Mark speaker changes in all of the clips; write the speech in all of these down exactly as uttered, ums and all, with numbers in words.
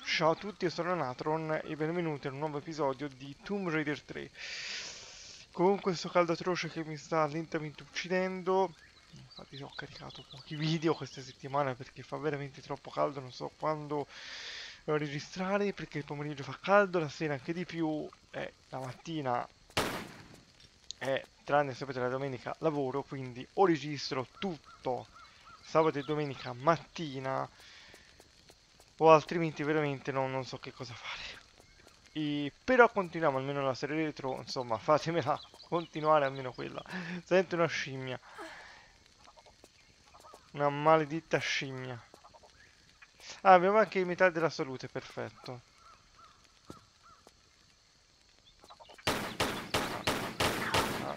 Speaker 1: Ciao a tutti, io sono Natron e benvenuti a un nuovo episodio di Tomb Raider tre. Con questo caldo atroce che mi sta lentamente uccidendo, infatti ho caricato pochi video queste settimane perché fa veramente troppo caldo, non so quando registrare perché il pomeriggio fa caldo, la sera anche di più e la mattina è, tranne sapete la domenica, lavoro, quindi o registro tutto sabato e domenica mattina o altrimenti veramente non, non so che cosa fare. E, però continuiamo almeno la serie retro, insomma, fatemela continuare almeno quella. Sento una scimmia, una maledetta scimmia. Ah, abbiamo anche metà della salute, perfetto. Ah,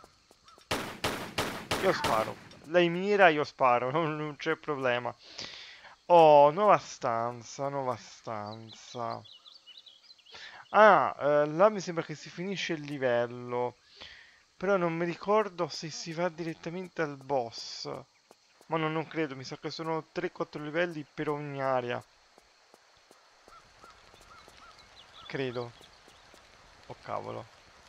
Speaker 1: io sparo. Lei mira, io sparo, non, non c'è problema. Oh, nuova stanza, nuova stanza. Ah, eh, là mi sembra che si finisce il livello. Però non mi ricordo se si va direttamente al boss. Ma no, non credo, mi sa che sono tre quattro livelli per ogni area. Credo. Oh cavolo.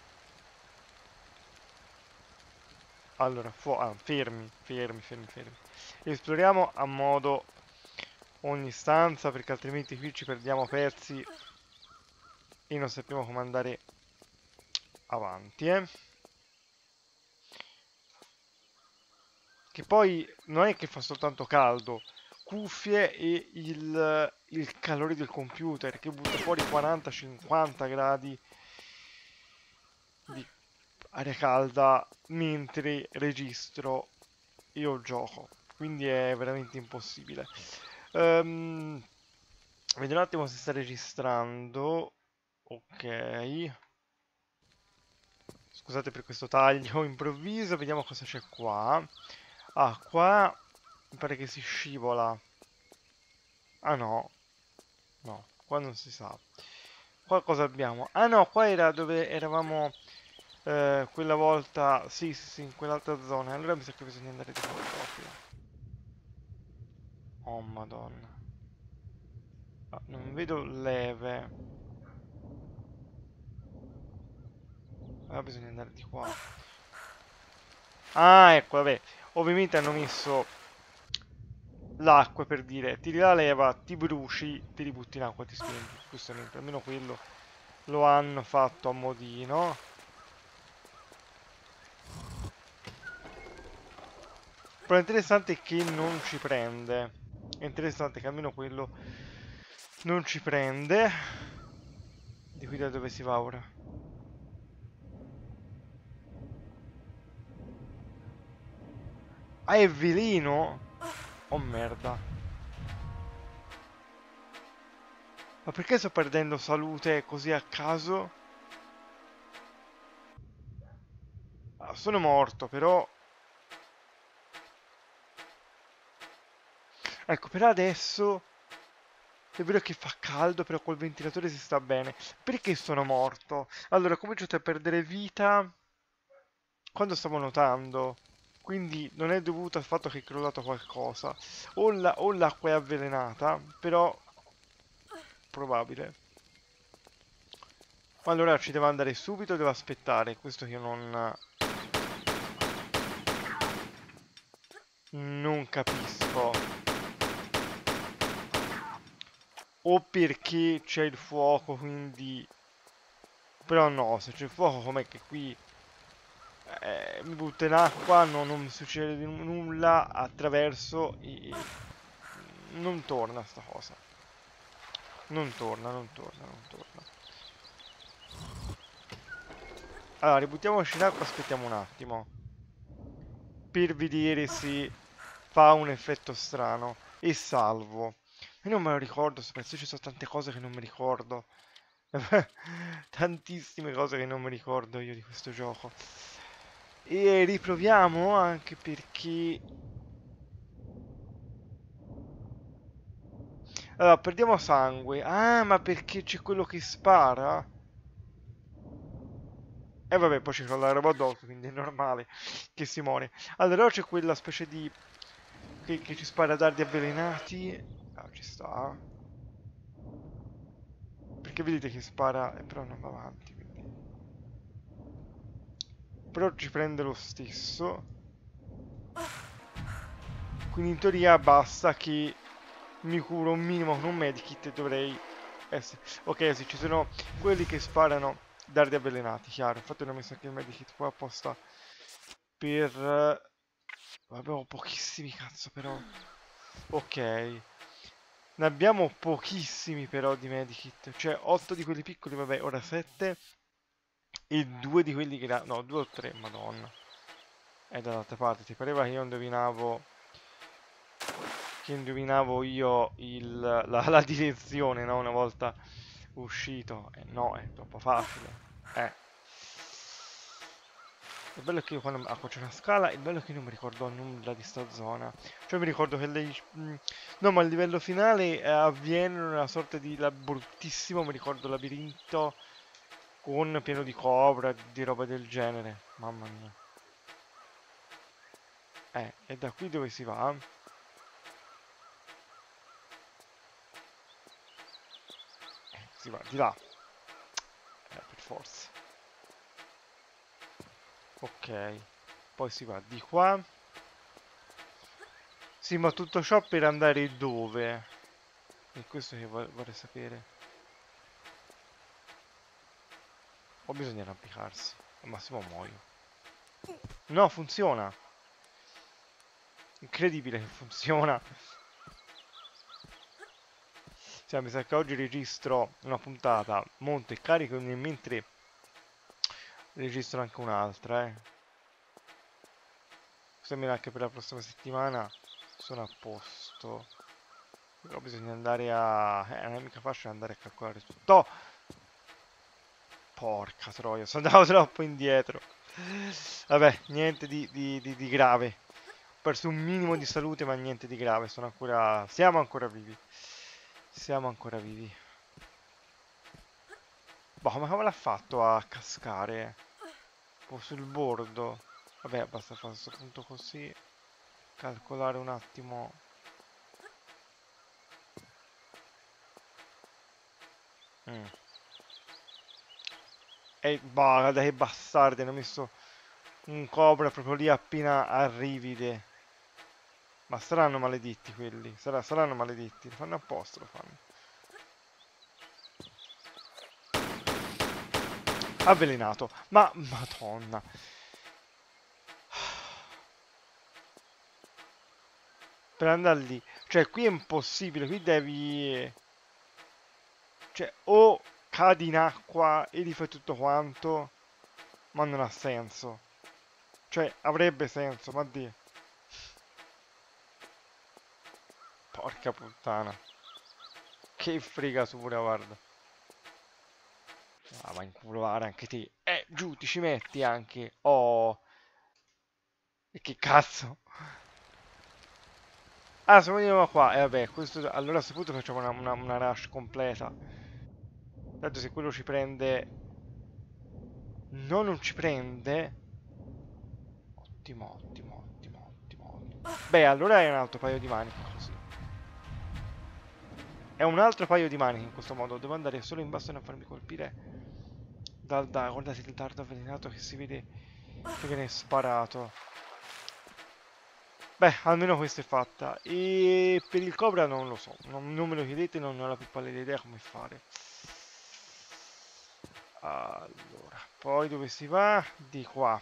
Speaker 1: Allora, fu- ah, fermi, fermi, fermi, fermi. Esploriamo a modo ogni stanza perché altrimenti qui ci perdiamo persi e non sappiamo come andare avanti, eh. Che poi non è che fa soltanto caldo, cuffie e il, il calore del computer che butta fuori quaranta cinquanta gradi di aria calda mentre registro io gioco, quindi è veramente impossibile. Ehm, Vediamo un attimo se sta registrando. Ok. Scusate per questo taglio improvviso, vediamo cosa c'è qua. Ah, qua mi pare che si scivola. Ah no, no, qua non si sa. Qua cosa abbiamo? Ah no, qua era dove eravamo eh, quella volta. Sì, sì, sì, in quell'altra zona. Allora mi sa che bisogna andare di qua proprio. Oh madonna. Ah, non vedo leve. Allora bisogna andare di qua. Ah, ecco, vabbè. Ovviamente hanno messo l'acqua per dire tiri la leva, ti bruci, ti ributti in acqua, ti spingi. Giustamente, almeno quello lo hanno fatto a modino. Però è interessante che non ci prende. È interessante che almeno quello non ci prende. Di qui da dove si va ora? Ah, è veleno? Oh merda. Ma perché sto perdendo salute così a caso? Ah, sono morto, però. Ecco, per adesso è vero che fa caldo, però col ventilatore si sta bene. Perché sono morto? Allora, ho cominciato a perdere vita quando stavo nuotando. Quindi non è dovuto al fatto che è crollato qualcosa. O la- o l'acqua è avvelenata, però probabile. Ma allora ci devo andare subito o devo aspettare? Questo che io non, non capisco. O perché c'è il fuoco, quindi. Però no, se c'è il fuoco, com'è che qui eh, mi butto in acqua, no, non mi succede di nu- nulla attraverso i. Non torna sta cosa. Non torna, non torna, non torna. Allora, ributtiamoci in acqua, aspettiamo un attimo. Per vedere se fa un effetto strano. E salvo. Io non me lo ricordo, sto pezzo, ci sono tante cose che non mi ricordo. Tantissime cose che non mi ricordo io di questo gioco. E riproviamo anche perché. Allora, perdiamo sangue. Ah, ma perché c'è quello che spara? E vabbè, poi ci crolla la roba addosso, quindi è normale che si muore. Allora c'è quella specie di. Che, che ci spara dardi avvelenati. Ah, ci sta. Perché vedete che spara, eh, però non va avanti, quindi. Però ci prende lo stesso. Quindi in teoria basta che mi curo un minimo con un medikit e dovrei essere... Ok, sì, ci sono quelli che sparano dardi avvelenati, chiaro. Infatti non ho messo anche il medikit qua apposta per... Vabbè, ho pochissimi, cazzo, però... Ok. Ne abbiamo pochissimi però di medikit. Cioè, otto di quelli piccoli, vabbè, ora sette. E due di quelli grandi... No, due o tre, madonna. E dall'altra parte, ti pareva che io indovinavo... Che indovinavo io il, la, la direzione, no? Una volta uscito. Eh, no, è troppo facile. Eh. Il bello è che io quando... Ah, qua c'è una scala, il bello è che non mi ricordo nulla di sta zona. Cioè mi ricordo che lei... mh, No, ma il livello finale eh, avviene in una sorta di la- bruttissimo, mi ricordo, labirinto con pieno di cobra, di roba del genere. Mamma mia. Eh, e da qui dove si va? Eh, si va di là. Eh, per forza. Ok. Poi si va di qua. Sì, ma tutto ciò per andare dove? È questo che vo- vorrei sapere. O bisogna arrampicarsi? Al massimo muoio. No, funziona. Incredibile che funziona. Cioè, mi sa che oggi registro una puntata, monto e carico e mentre registro anche un'altra, eh. Sembra anche per la prossima settimana sono a posto. Però bisogna andare a... Eh, non è mica facile andare a calcolare tutto. Porca troia, sono andato troppo indietro. Vabbè, niente di, di- di- di grave. Ho perso un minimo di salute, ma niente di grave. Sono ancora... Siamo ancora vivi. Siamo ancora vivi. Boh, ma come l'ha fatto a cascare? Un po' sul bordo. Vabbè, basta fare a questo punto così. Calcolare un attimo. Mm. E boh, guarda che bastardi, hanno messo un cobra proprio lì appena arrivide. Ma saranno maledetti quelli. Sarà- saranno maledetti. Lo fanno apposta, lo fanno. Avvelenato. Ma, madonna. Per andare lì. Cioè, qui è impossibile. Qui devi... Cioè, o cadi in acqua e rifai tutto quanto, ma non ha senso. Cioè, avrebbe senso, ma di... Porca puttana. Che fregatura, guarda. Ah, ma inculare anche te. Eh, giù, ti ci metti anche. Oh. E che cazzo? Ah, se veniamo qua. E eh, vabbè, questo... Allora a questo punto facciamo una, una, una rush completa. Tanto se quello ci prende... No, non ci prende. Ottimo, ottimo, ottimo, ottimo, ottimo. Beh, allora è un altro paio di maniche così. È un altro paio di maniche in questo modo. Devo andare solo in basso e non farmi colpire dal dardo. Guardate il dardo avvelenato che si vede che viene sparato. Beh, almeno questa è fatta. E per il cobra non lo so. Non, non me lo chiedete, non ho la più pallida idea come fare. Allora, poi dove si va? Di qua.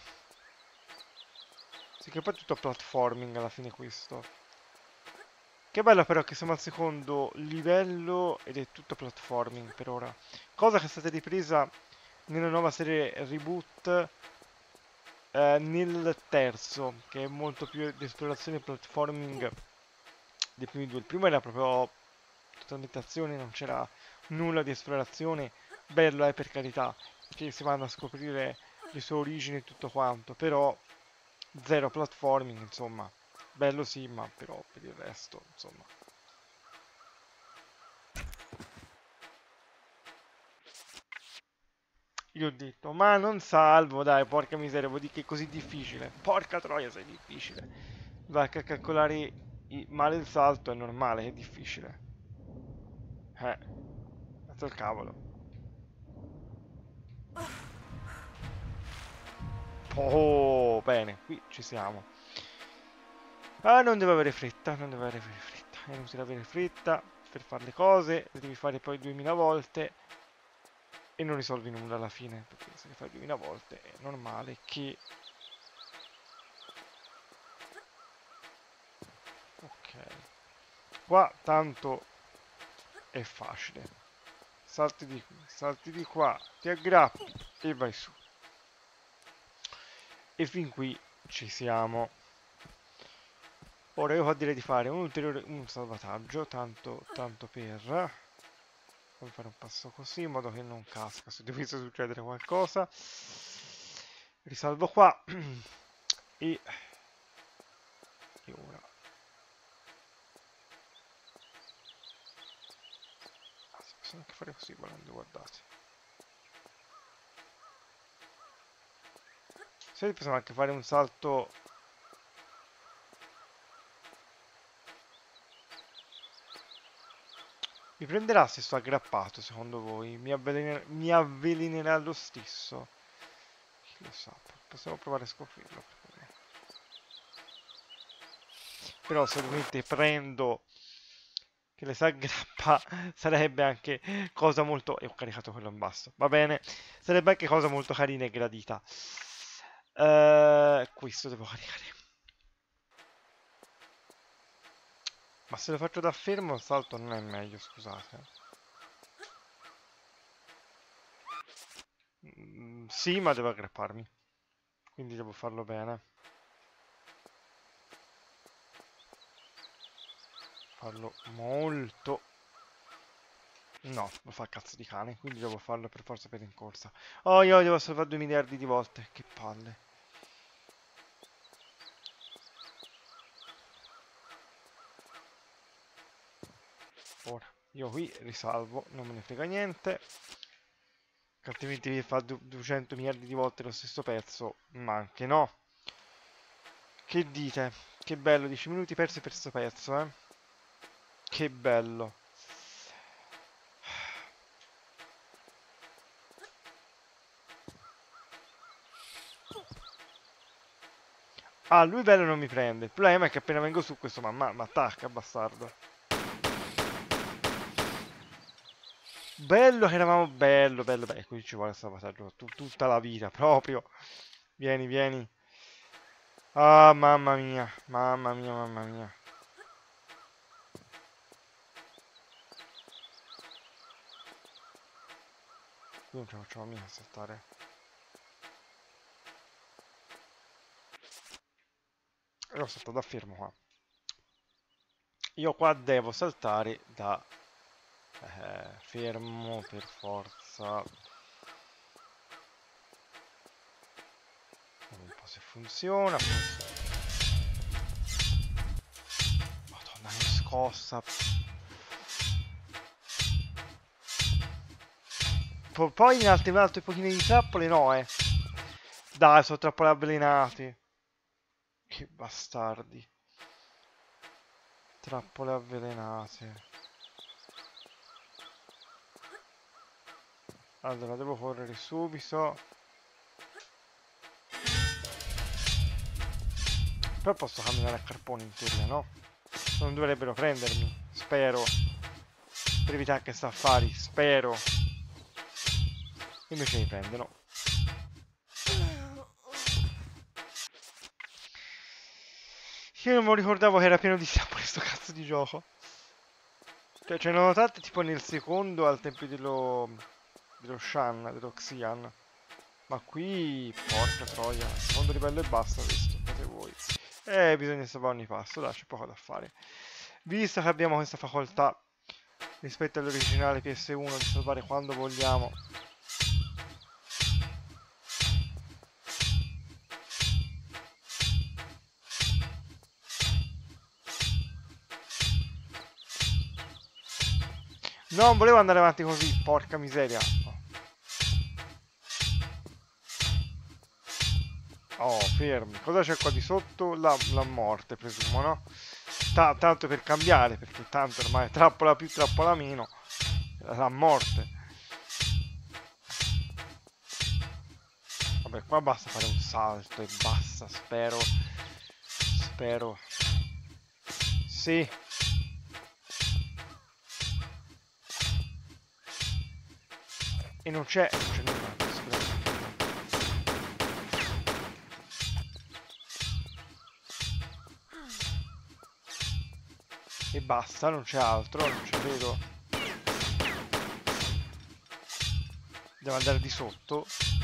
Speaker 1: Sì, che poi è tutto platforming alla fine questo. Che bello però che siamo al secondo livello ed è tutto platforming per ora. Cosa che è stata ripresa nella nuova serie Reboot eh, nel terzo, che è molto più di esplorazione e platforming dei primi due. Il primo era proprio totalmente azione, non c'era nulla di esplorazione. Bello, eh, per carità, che si vanno a scoprire le sue origini e tutto quanto, però zero platforming, insomma. Bello sì, ma però per il resto, insomma. Io ho detto, ma non salvo, dai, porca miseria, vuol dire che è così difficile. Porca troia, sei difficile. Vai a calcolare i- male il salto, è normale, è difficile. Eh, cazzo il cavolo. Oh, bene, qui ci siamo. Ah, non devo avere fretta, non devo avere fretta. È inutile avere fretta per fare le cose, le devi fare poi duemila volte e non risolvi nulla alla fine, perché se le fai duemila volte è normale che... Ok. Qua tanto è facile. Salti di qui, salti di qua, ti aggrappi e vai su. E fin qui ci siamo. Ora io direi di fare un ulteriore un salvataggio, tanto, tanto per... Fammi fare un passo così, in modo che non casca se dovesse succedere qualcosa. Risalvo qua. e... e ora... Ah, si possono anche fare così volendo, guardate. Se possiamo anche fare un salto... Mi prenderà se sto aggrappato, secondo voi? Mi, avvelener mi avvelenerà lo stesso? Chi lo sa, possiamo provare a scoprirlo. Però se ovviamente prendo che le si aggrappa, sarebbe anche cosa molto... E ho caricato quello in basso, va bene? Sarebbe anche cosa molto carina e gradita. Uh, questo devo caricare. Ma se lo faccio da fermo il salto non è meglio, scusate. Mm, sì, ma devo aggrapparmi. Quindi devo farlo bene. Farlo molto... No, lo fa cazzo di cane, quindi devo farlo per forza per in corsa. Oh, io devo salvare due miliardi di volte, che palle. Ora, io qui risalvo, non me ne frega niente. Altrimenti fa duecento miliardi di volte lo stesso pezzo, ma anche no. Che dite? Che bello, dieci minuti persi per questo pezzo, eh. Che bello. Ah, lui bello non mi prende. Il problema è che appena vengo su questo mamma mi attacca, bastardo. Bello che eravamo, bello, bello, bello. E qui ci vuole salvataggio tut tutta la vita, proprio. Vieni, vieni. Ah, mamma mia, mamma mia, mamma mia. Qui non ce la facciamo mica a saltare. Io salto da fermo qua. Io qua devo saltare da eh, fermo per forza. Vediamo un po' se funziona. Madonna, che scossa. P poi in altre, in altre pochine di trappole no, eh. Dai, sono trappole avvelenate. Che bastardi. Trappole avvelenate. Allora, devo correre subito. Però posso camminare a carponi in teoria, no? Non dovrebbero prendermi. Spero. Per evitare che sta affari. Spero. Invece mi prendono. Io non mi ricordavo che era pieno di trappole sto cazzo di gioco. Cioè, ce ne sono tante tipo nel secondo al tempo dello... dello Shan, dello Xian. Ma qui... porca troia. Secondo livello e basta questo, fate voi. Eh, bisogna salvare ogni passo, dai, c'è poco da fare. Visto che abbiamo questa facoltà rispetto all'originale P S uno di salvare quando vogliamo. Non volevo andare avanti così, porca miseria. Oh, fermi. Cosa c'è qua di sotto? La, la morte, presumo, no? Ta tanto per cambiare, perché tanto ormai trappola più, trappola meno. La morte. Vabbè, Qua basta fare un salto e basta, spero. Spero. Sì. E non c'è... non c'è nulla. E basta, non c'è altro, non ci vedo. Devo andare di sotto.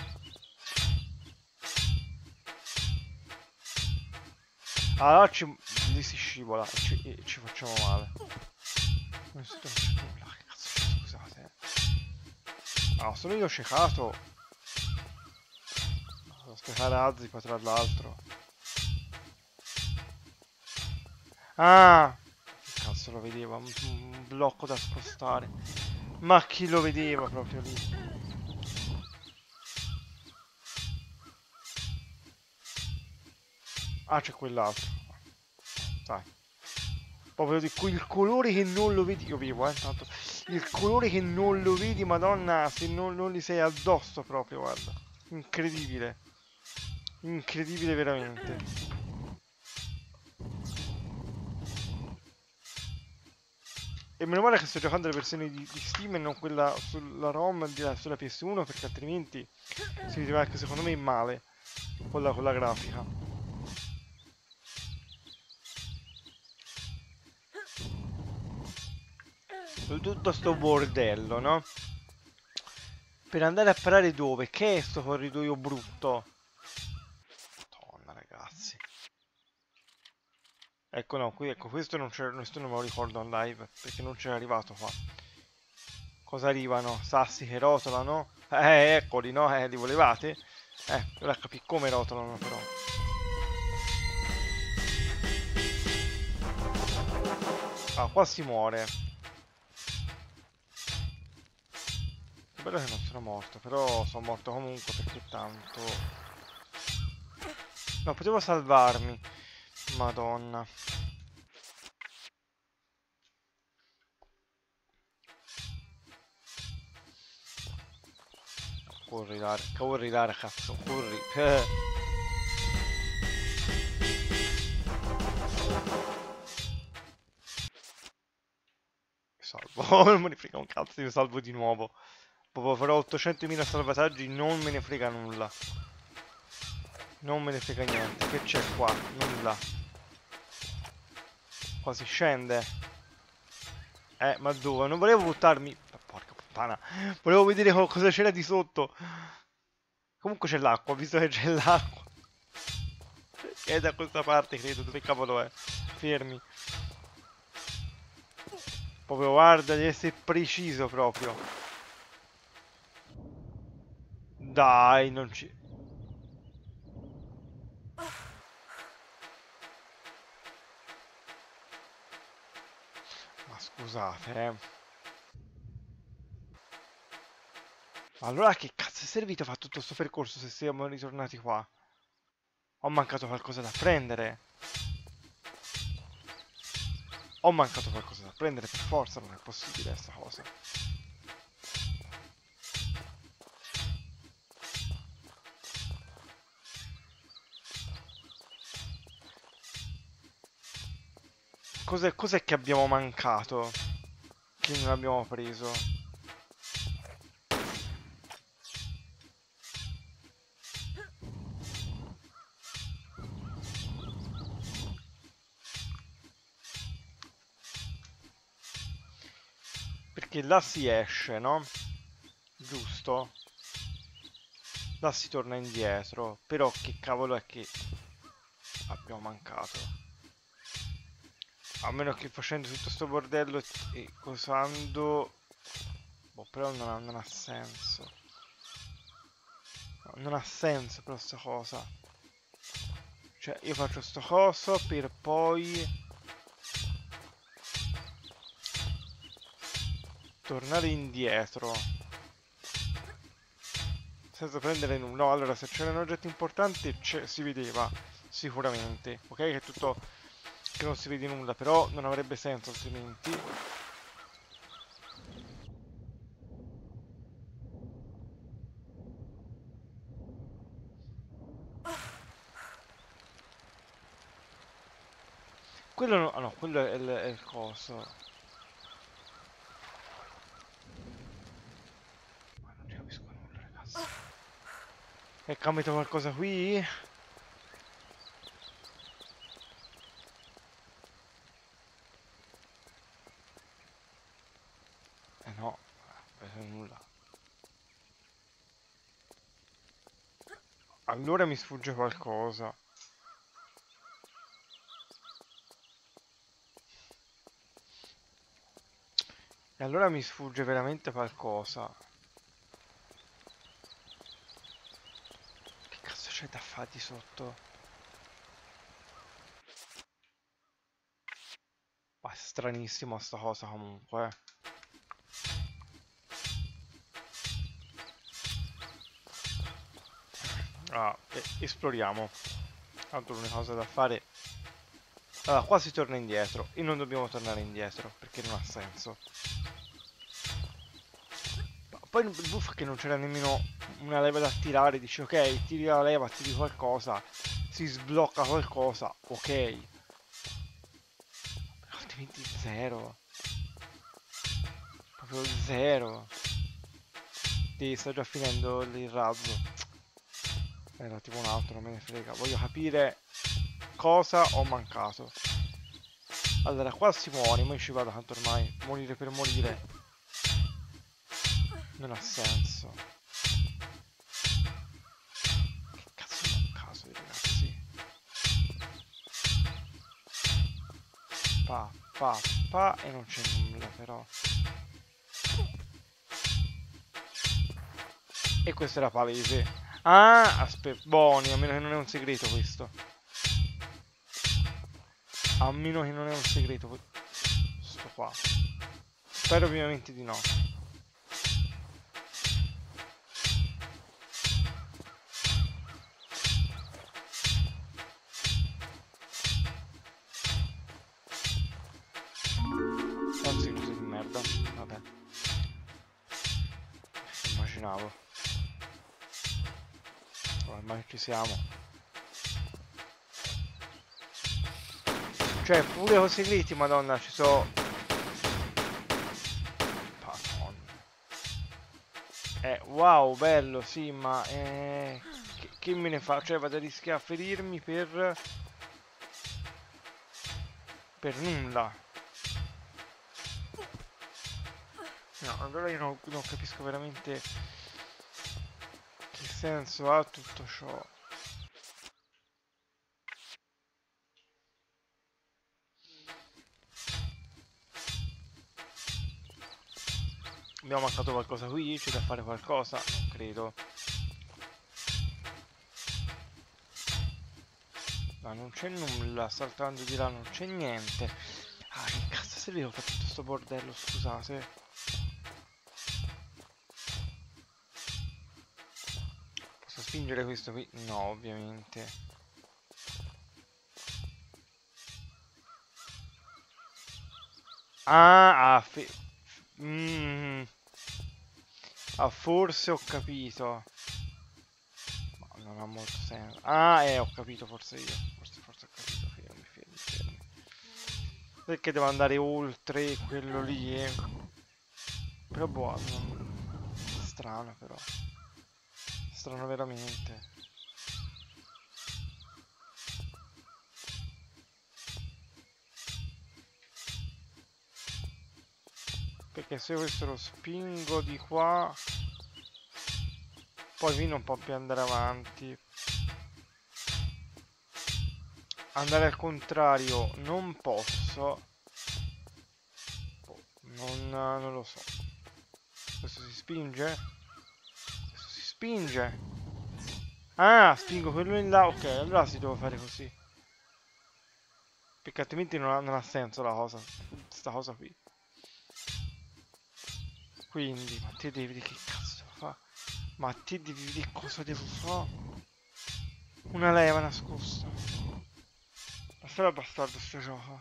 Speaker 1: Allora ci... lì si scivola e ci, e ci facciamo male. Non so, non c'è nulla, che cazzo c'è, scusate. Ah, sono io ciecato. Sto carazzi qua tra l'altro. Ah! Che cazzo lo vedeva? Un, un blocco da spostare. Ma chi lo vedeva proprio lì? Ah, c'è quell'altro. Dai. Proprio di quel colore che non lo vedi. Io vivo, eh, intanto. Il colore che non lo vedi, madonna, se non, non li sei addosso proprio, guarda. Incredibile. Incredibile veramente. E meno male che sto giocando le versioni di, di Steam e non quella sulla ROM di, sulla P S uno, perché altrimenti si vedeva anche secondo me male con la, con la grafica. Tutto sto bordello, no? Per andare a parare dove? Che è sto corridoio brutto? Madonna, ragazzi. Ecco, no, qui, ecco, questo non, questo non me lo ricordo in live, perché non c'era arrivato qua. Cosa arrivano? Sassi che rotolano? Eh, eccoli, no? Eh, li volevate? Eh, ora capì come rotolano, però. Ah, qua si muore. Che bello che non sono morto, però sono morto comunque perché tanto... No, potevo salvarmi. Madonna. Corri, Lara, corri, Lara, cazzo, corri. Salvo, non me ne frega un cazzo, io salvo di nuovo. Proprio farò ottocentomila salvataggi, non me ne frega nulla. Non me ne frega niente. Che c'è qua? Nulla. Qua si scende. Eh, ma dove? Non volevo buttarmi... Porca puttana. Volevo vedere cosa c'era di sotto. Comunque c'è l'acqua, visto che c'è l'acqua. È da questa parte, credo. Dove cavolo è? Fermi. Proprio guarda, deve essere preciso proprio. Dai, non ci... Ma scusate, eh. Allora che cazzo è servito fare tutto questo percorso se siamo ritornati qua? Ho mancato qualcosa da prendere. Ho mancato qualcosa da prendere per forza, non è possibile questa cosa. Cos'è, cos'è che abbiamo mancato? Che non abbiamo preso? Perché là si esce, no? Giusto? Là si torna indietro. Però che cavolo è che abbiamo mancato? A meno che facendo tutto sto bordello e cosando... Boh, però non ha, non ha senso. No, non ha senso però sta cosa. Cioè, io faccio sto coso per poi... tornare indietro. Senza prendere nulla. No, allora, se c'erano oggetti importanti si vedeva. Sicuramente. Ok? Che è tutto... che non si vede nulla, però non avrebbe senso altrimenti. Quello no, ah no, quello è il, è il coso. Ma non ci capisco nulla, ragazzi. È cambiato qualcosa qui? Eh no, non è nulla. Allora mi sfugge qualcosa. E allora mi sfugge veramente qualcosa. Che cazzo c'è da fare di sotto? Ma è stranissimo sta cosa comunque. Ah, e- esploriamo. Tanto l'unica cosa da fare. Allora, qua si torna indietro. E non dobbiamo tornare indietro, perché non ha senso. Ma poi il buffo è che non c'era nemmeno una leva da tirare. Dici, ok, tiri la leva, tiri qualcosa. Si sblocca qualcosa. Ok. Altrimenti zero. Proprio zero. Sì, sto già finendo il razzo. Era tipo un altro, non me ne frega. Voglio capire cosa ho mancato. Allora, qua si muore, ma io ci vado tanto ormai. Morire per morire. Non ha senso. Che cazzo ho mancato, ragazzi? Pa, pa, pa, e non c'è nulla però. E questo era palese. Ah, aspetta, buoni, a meno che non è un segreto questo. A meno che non è un segreto questo qua. Spero ovviamente di no. Anzi, cose di merda. Vabbè. Immaginavo. Ormai ci siamo. Cioè, pure con segreti, madonna, ci sono. Madonna. Eh, wow, bello, sì, ma eh, che, che me ne fa? Cioè, vado a rischiare a ferirmi per per nulla. No, allora io non, non capisco veramente che senso ha tutto ciò. Abbiamo mancato qualcosa qui, c'è da fare qualcosa? Non credo. Ma non c'è nulla, saltando di là non c'è niente. Ah, che cazzo serviva per tutto sto bordello, scusate. Posso spingere questo qui? No, ovviamente. Ah, ah, fe... Mm. Ah, forse ho capito. Ma non ha molto senso. Ah, eh, ho capito, forse io. Forse, forse ho capito. Fermi, fermi, fermi. Perché devo andare oltre quello lì, eh? Però boh, non... strano però. Strano veramente. Perché se questo lo spingo di qua, poi qui non può più andare avanti. Andare al contrario non posso. Boh, non, non lo so. Questo si spinge? Questo si spinge. Ah, spingo quello in là. Ok, allora si deve fare così. Perché altrimenti non ha, non ha senso la cosa. Sta cosa qui. Quindi, ma te devi dire che cazzo devo fare? Ma te devi dire cosa devo fare? Una leva nascosta. Ma sarà bastardo sto gioco.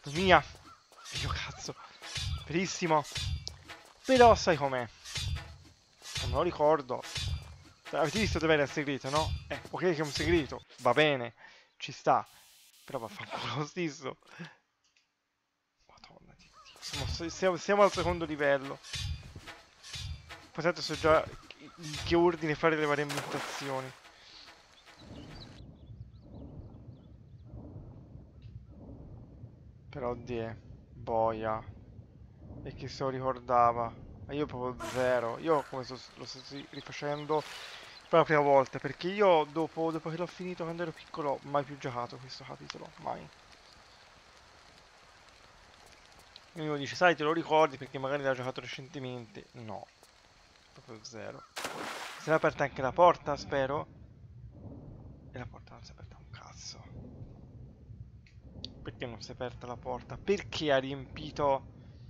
Speaker 1: Mia. Dio cazzo. Verissimo. Però sai com'è? Non me lo ricordo. Avete visto dov'era il segreto, no? Eh, ok che è un segreto. Va bene. Ci sta. Però vaffanculo lo stesso. Madonna di Dio. Siamo, siamo, siamo al secondo livello. Poi tanto so già in che ordine fare le varie ambientazioni. Però oddio, boia. E chi se lo ricordava? Ma io proprio zero. Io come so- lo sto rifacendo per la prima volta. Perché io dopo, dopo che l'ho finito quando ero piccolo, mai più giocato questo capitolo. Mai. E uno dice, sai, te lo ricordi perché magari l'ha giocato recentemente. No, proprio zero. Si è aperta anche la porta, spero. E la porta non si è aperta un cazzo. Perché non si è aperta la porta? Perché ha riempito...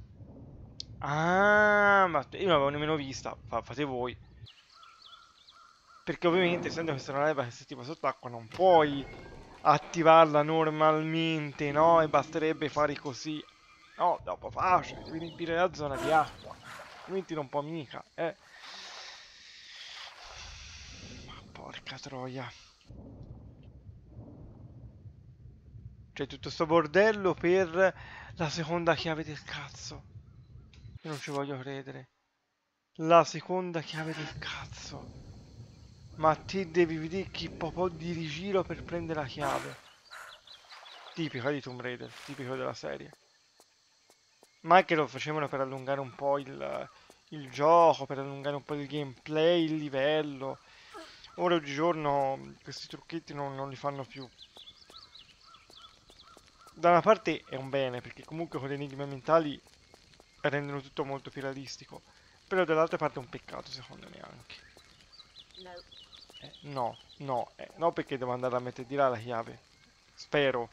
Speaker 1: Ah, ma io non l'avevo nemmeno vista. Fa- fate voi. Perché ovviamente, essendo questa una leva che si attiva sott'acqua, non puoi attivarla normalmente, no? E basterebbe fare così. No, dopo facile, devi riempire la zona di acqua. Altrimenti non può mica, eh. Ma porca troia. C'è tutto sto bordello per la seconda chiave del cazzo. Io non ci voglio credere. La seconda chiave del cazzo. Ma te devi vedere che po' di rigiro per prendere la chiave. Tipica di Tomb Raider, tipico della serie. Ma anche lo facevano per allungare un po' il, il gioco, per allungare un po' il gameplay, il livello. Ora oggigiorno questi trucchetti non, non li fanno più. Da una parte è un bene, perché comunque con le enigme mentali rendono tutto molto più realistico. Però dall'altra parte è un peccato, secondo me anche. Eh, no, no, eh, no perché devo andare a mettere di là la chiave. Spero.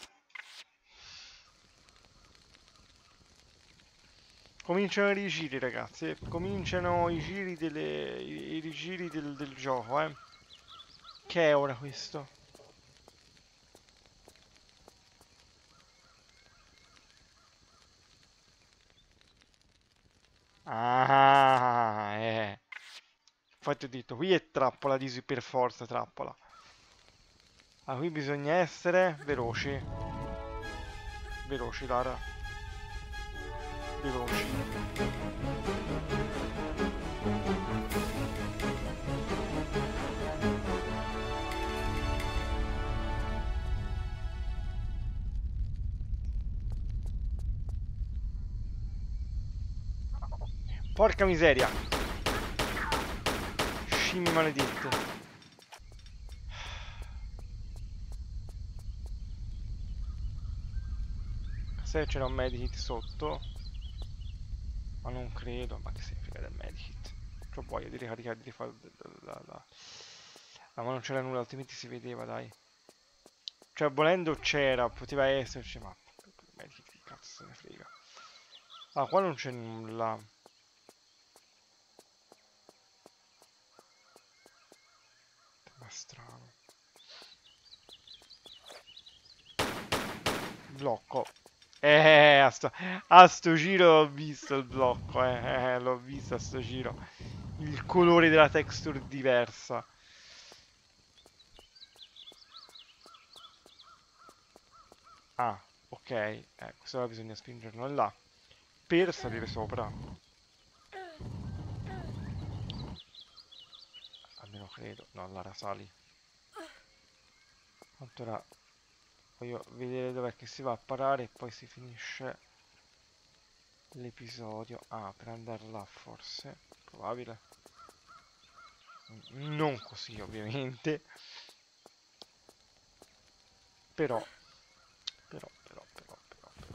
Speaker 1: Cominciano i rigiri, ragazzi. eh. Cominciano i giri delle... i, i rigiri del, del gioco, eh. Che è ora questo? Ah, eh. Infatti ho detto, qui è trappola, dici per forza trappola. Ah, qui bisogna essere veloci. Veloci, Lara. Veloci. Porca miseria. Scimmie maledette. Se c'era un medikit sotto. Ma non credo. Ma che significa del medikit? C'ho voglia di ricaricare, di rifare la, la, la... Ah, ma non c'era nulla, altrimenti si vedeva, dai. Cioè, volendo c'era, poteva esserci, ma... Medikit, che cazzo se ne frega. Ah, qua non c'è nulla. Ma strano. Blocco. Eh, a sto, a sto giro l'ho visto il blocco, eh, eh, l'ho visto a sto giro. Il colore della texture diversa. Ah, ok. Eh, questo ora bisogna spingerlo in là. Per salire sopra. Almeno credo. No, Lara sali. Tanto ora voglio vedere dov'è che si va a parare e poi si finisce l'episodio. Ah, per andare là forse. Probabile. Non così ovviamente. Però, però, però, però, però, però.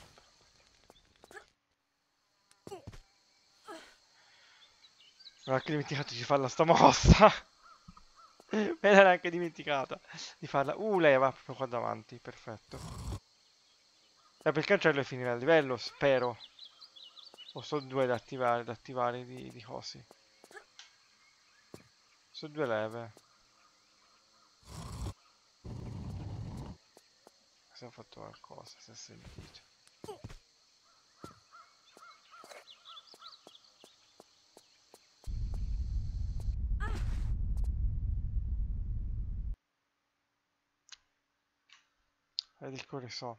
Speaker 1: Mi ero anche dimenticato di farla sta mossa. Me l'era anche dimenticata di farla. Uh, lei va proprio qua davanti, perfetto. E per il cancello è finire il livello, spero. O sono due da attivare, da attivare di, di cosi. Sono due leve. Si è fatto qualcosa, si è sentito. e del cuore so.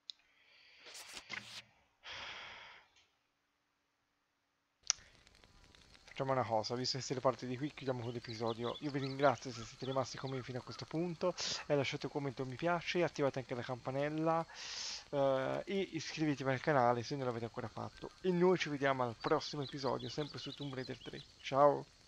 Speaker 1: Facciamo una cosa, visto che siete parte di qui, chiudiamo con l'episodio. Io vi ringrazio se siete rimasti con me fino a questo punto, e lasciate un commento un mi piace, attivate anche la campanella eh, e iscrivetevi al canale se non l'avete ancora fatto. E noi ci vediamo al prossimo episodio, sempre su Tomb Raider tre. Ciao!